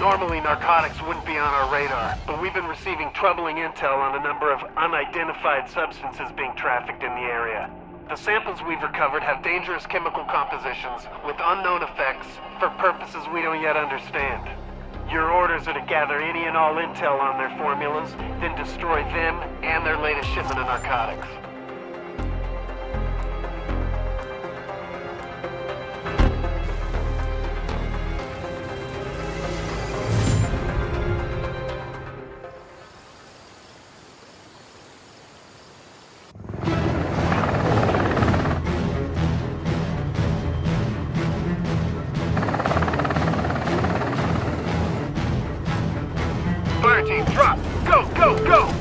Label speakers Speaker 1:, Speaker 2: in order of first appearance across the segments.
Speaker 1: Normally, narcotics wouldn't be on our radar, but we've been receiving troubling intel on a number of unidentified substances being trafficked in the area. The samples we've recovered have dangerous chemical compositions with unknown effects for purposes we don't yet understand. Your orders are to gather any and all intel on their formulas, then destroy them and their latest shipment of narcotics. Fireteam, drop! Go, go, go!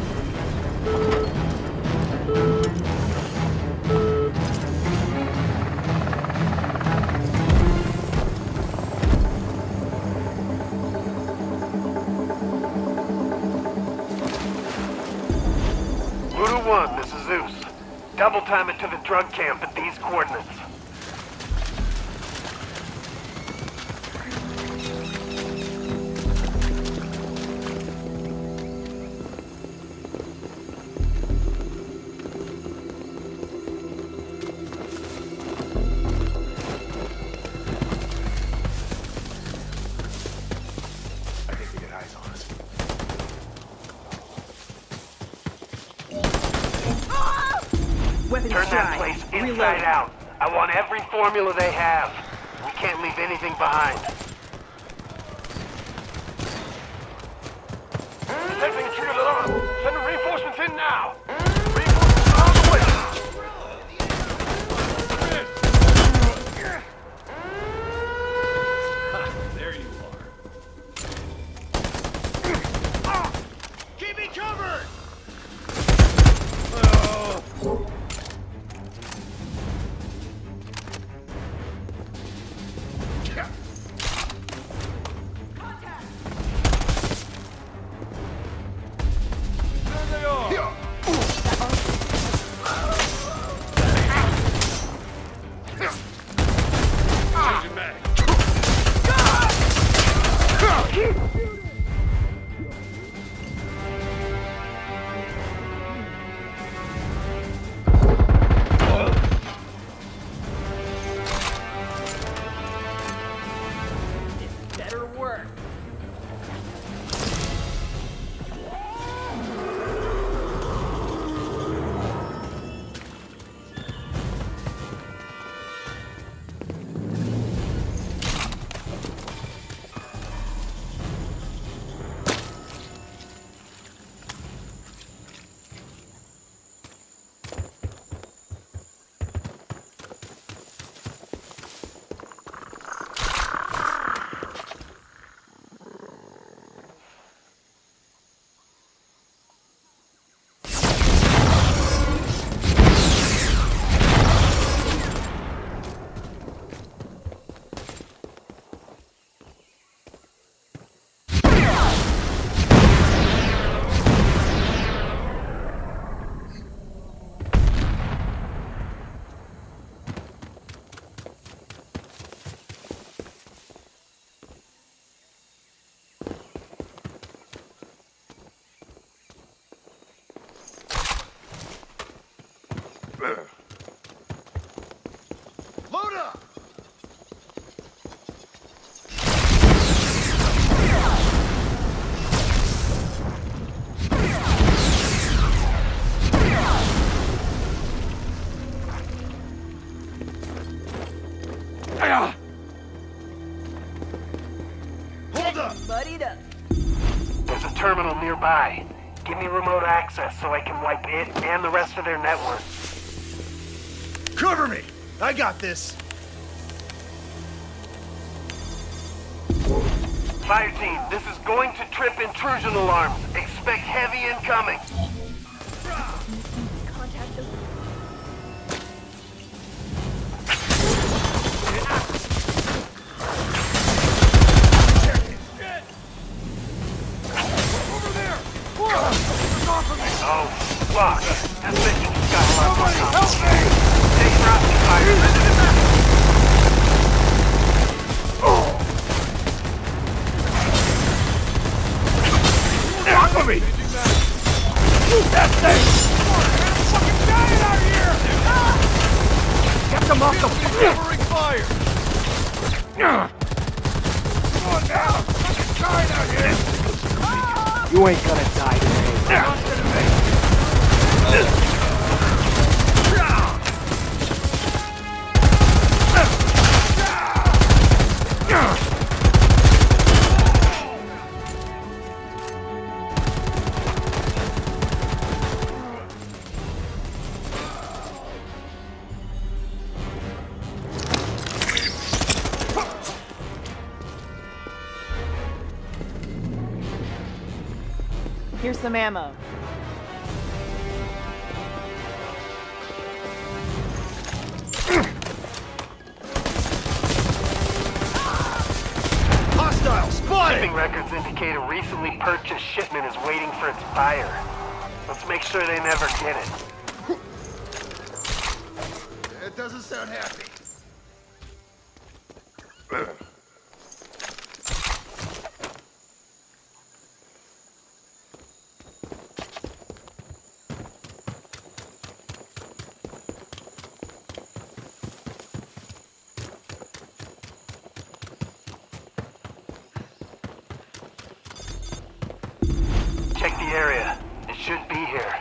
Speaker 1: Voodoo 1, this is Zeus. Double time it to the drug camp at these coordinates. Turn that place inside out. I want every formula they have. We can't leave anything behind. Detecting triggered alarm. Send reinforcements in now. Reinforcements are on the way. There you are. Keep me covered! Load up! Hold up! Buddied up. There's a terminal nearby. Give me remote access so I can wipe it and the rest of their network.
Speaker 2: Cover me! I got this!
Speaker 1: Fireteam, this is going to trip intrusion alarms. Expect heavy incoming.
Speaker 3: Contact them.
Speaker 2: Over there!
Speaker 1: Oh, fuck. This mission just got a lot more complicated. Stay frosty, fire.
Speaker 2: Cover me! Shoot that thing! I'm fucking dying out here! Get them off the covering fire! Come on now! I'm fucking dying out here!
Speaker 3: You ain't gonna die today.
Speaker 2: Not gonna make it.
Speaker 4: Here's some ammo.
Speaker 2: Hostile spotted!
Speaker 1: Shipping records indicate a recently purchased shipment is waiting for its buyer. Let's make sure they never get it.
Speaker 2: It doesn't sound happy.
Speaker 1: Check the area. It should be here.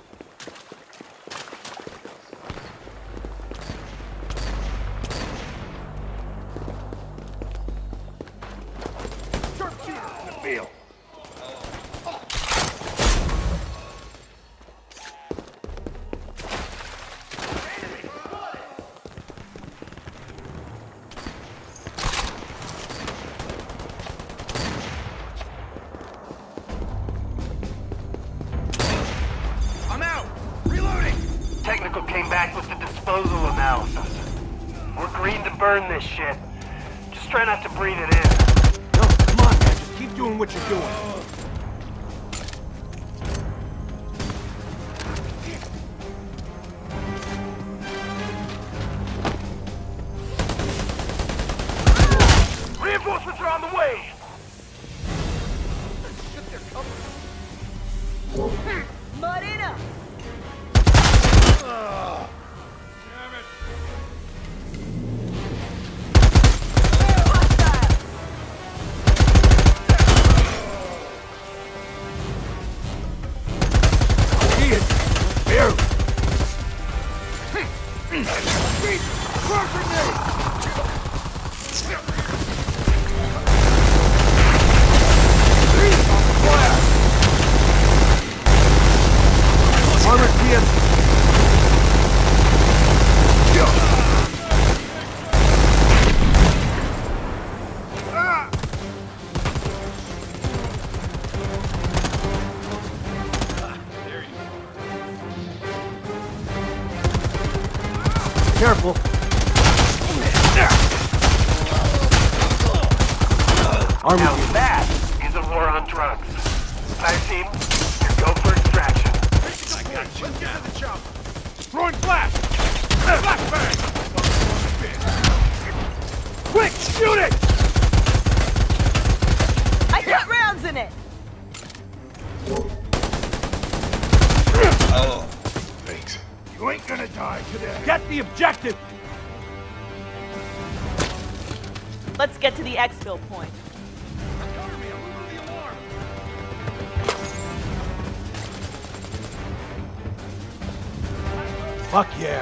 Speaker 2: Sharpshooter in the field. I'm out! Reloading!
Speaker 1: Technical came back with the disposal analysis. We're green to burn this shit. Just try not to breathe it in.
Speaker 3: No, come on, man. Just keep doing what you're doing.
Speaker 1: Reinforcements are on the way!
Speaker 4: Marina!
Speaker 2: Damn it!
Speaker 3: Ian! Here! Armored TM. Careful. Armored
Speaker 1: Now
Speaker 3: TM.
Speaker 1: that is a war on drugs. Fireteam, you go for extraction.
Speaker 2: Let's get to the chopper! Throwing flash! Flashbang! Quick, shoot it!
Speaker 4: I got rounds in it!
Speaker 2: Oh, thanks. You ain't gonna die today. Get the objective!
Speaker 4: Let's get to the exfil point.
Speaker 2: Cover me, I'm moving the alarm!
Speaker 3: Fuck yeah.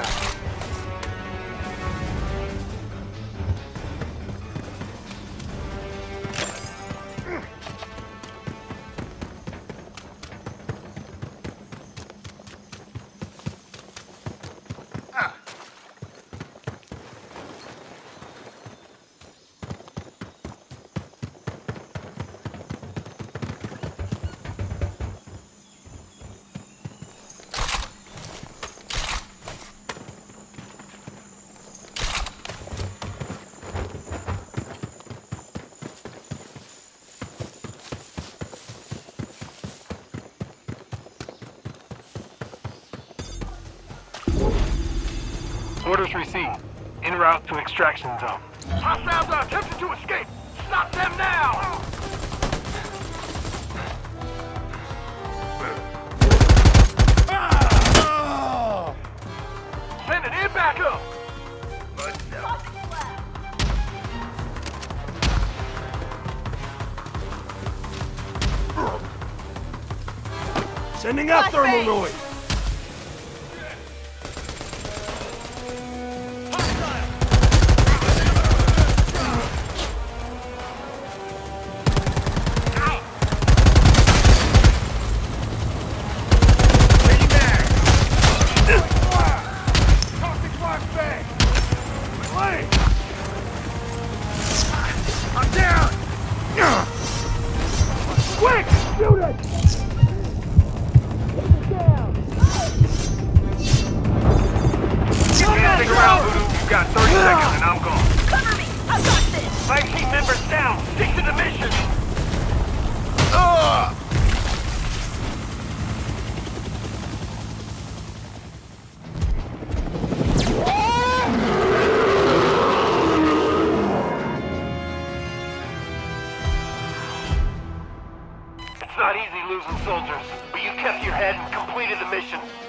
Speaker 1: Orders received. En route to extraction zone.
Speaker 2: Hostiles are attempting to escape! Stop them now!
Speaker 3: Sending out thermal
Speaker 4: Flashbang.
Speaker 3: noise!
Speaker 2: Toxic flashbang! Lane! I'm down!
Speaker 3: Quick! Shoot it!
Speaker 1: Stick around, Voodoo. You've got 30 seconds and I'm gone.
Speaker 4: Cover me! I've got this!
Speaker 1: 5 team members down. Stick to the mission. It's not easy losing soldiers, but you kept your head and completed the mission.